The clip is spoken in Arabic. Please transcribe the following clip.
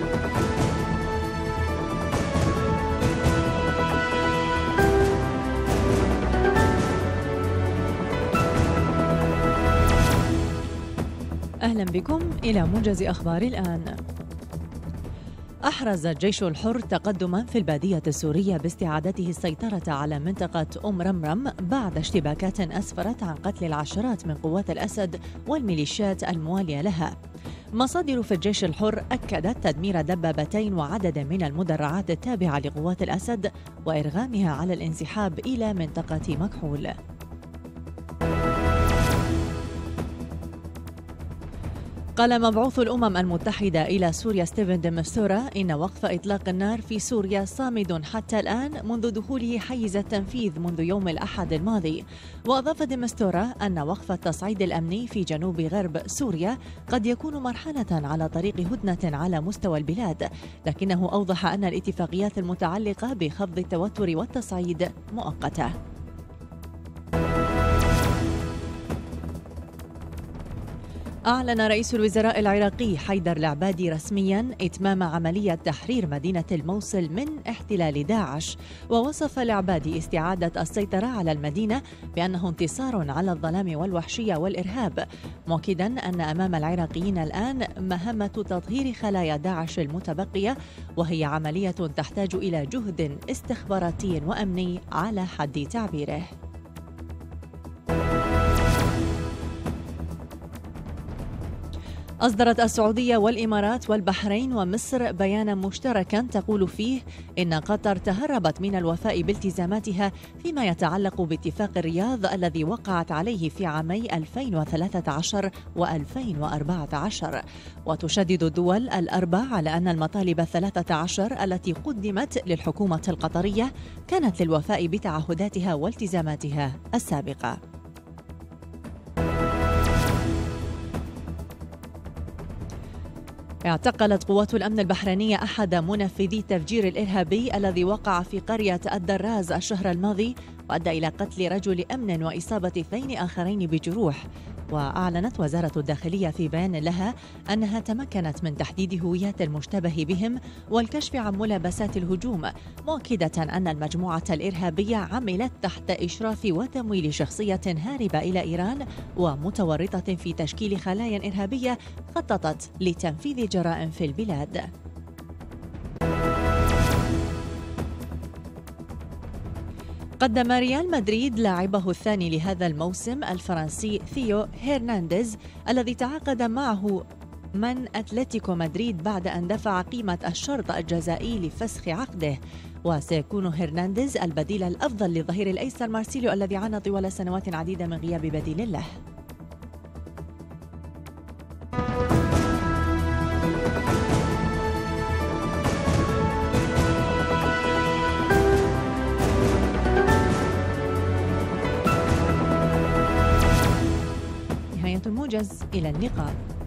أهلا بكم إلى موجز أخبار الآن. أحرز الجيش الحر تقدما في البادية السورية باستعادته السيطرة على منطقة رمرم بعد اشتباكات أسفرت عن قتل العشرات من قوات الأسد والميليشيات الموالية لها. مصادر في الجيش الحر أكدت تدمير دبابتين وعدد من المدرعات التابعة لقوات الأسد وإرغامها على الانسحاب إلى منطقة مكحول. قال مبعوث الأمم المتحدة إلى سوريا ستيفن دي مستورا إن وقف إطلاق النار في سوريا صامد حتى الآن منذ دخوله حيز التنفيذ منذ يوم الأحد الماضي. وأضاف دي مستورا أن وقف التصعيد الأمني في جنوب غرب سوريا قد يكون مرحلة على طريق هدنة على مستوى البلاد، لكنه أوضح أن الاتفاقيات المتعلقة بخفض التوتر والتصعيد مؤقتة. أعلن رئيس الوزراء العراقي حيدر العبادي رسمياً إتمام عملية تحرير مدينة الموصل من احتلال داعش، ووصف العبادي استعادة السيطرة على المدينة بأنه انتصار على الظلام والوحشية والإرهاب، مؤكداً أن أمام العراقيين الآن مهمة تطهير خلايا داعش المتبقية، وهي عملية تحتاج إلى جهد استخباراتي وأمني على حد تعبيره. أصدرت السعودية والإمارات والبحرين ومصر بيانا مشتركا تقول فيه إن قطر تهربت من الوفاء بالتزاماتها فيما يتعلق باتفاق الرياض الذي وقعت عليه في عامي 2013 و2014. وتشدد الدول الأربع على أن المطالب 13 التي قدمت للحكومة القطرية كانت للوفاء بتعهداتها والتزاماتها السابقة. اعتقلت قوات الأمن البحرينية أحد منفذي التفجير الإرهابي الذي وقع في قرية الدراز الشهر الماضي وأدى إلى قتل رجل أمن وإصابة 2 آخرين بجروح. وأعلنت وزارة الداخلية في بيان لها أنها تمكنت من تحديد هويات المشتبه بهم والكشف عن ملابسات الهجوم، مؤكدة أن المجموعة الإرهابية عملت تحت إشراف وتمويل شخصية هاربة إلى إيران ومتورطة في تشكيل خلايا إرهابية خططت لتنفيذ جرائم في البلاد. قدم ريال مدريد لاعبه الثاني لهذا الموسم الفرنسي ثيو هيرنانديز الذي تعاقد معه من أتلتيكو مدريد بعد أن دفع قيمة الشرط الجزائي لفسخ عقده. وسيكون هيرنانديز البديل الأفضل للظهير الأيسر مارسيليو الذي عانى طوال سنوات عديدة من غياب بديل له. نهاية الموجز، إلى اللقاء.